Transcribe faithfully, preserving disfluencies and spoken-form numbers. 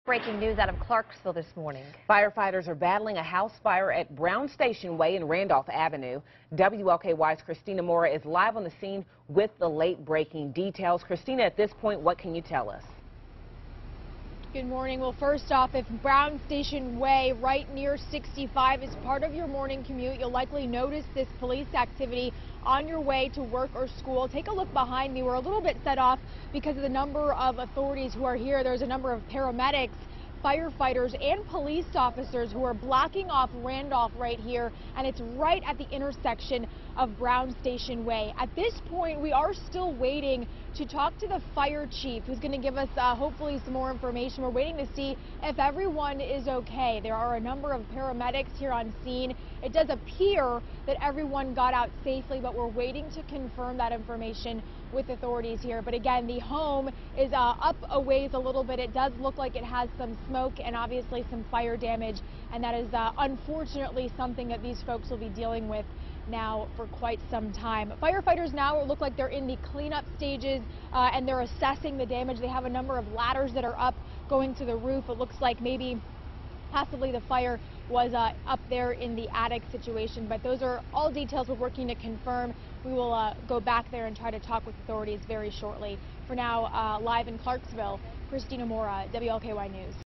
Breaking news out of Clarksville this morning. Firefighters are battling a house fire at Brown Station Way and Randolph Avenue. W L K Y's Christina Mora is live on the scene with the late breaking details. Christina, at this point, what can you tell us? Good morning. Well, first off, if Brown Station Way right near sixty-five is part of your morning commute, you'll likely notice this police activity on your way to work or school. Take a look behind me. We're a little bit set off because of the number of authorities who are here. There's a number of paramedics, firefighters, and police officers who are blocking off Randolph right here, and it's right at the intersection of Brown Station Way. At this point, we are still waiting to talk to the fire chief, who's going to give us uh, hopefully some more information. We're waiting to see if everyone is okay. There are a number of paramedics here on scene. It does appear that everyone got out safely, but we're waiting to confirm that information with authorities here. But again, the home is uh, up a ways a little bit. It does look like it has some smoke and obviously some fire damage, and that is uh, unfortunately something that these folks will be dealing with now for quite some time. Firefighters now look like they're in the cleanup stages uh, and they're assessing the damage. They have a number of ladders that are up going to the roof. It looks like maybe possibly the fire was uh, up there in the attic situation, but those are all details we're working to confirm. We will uh, go back there and try to talk with authorities very shortly. For now, uh, live in Clarksville, Christina Mora, W L K Y News.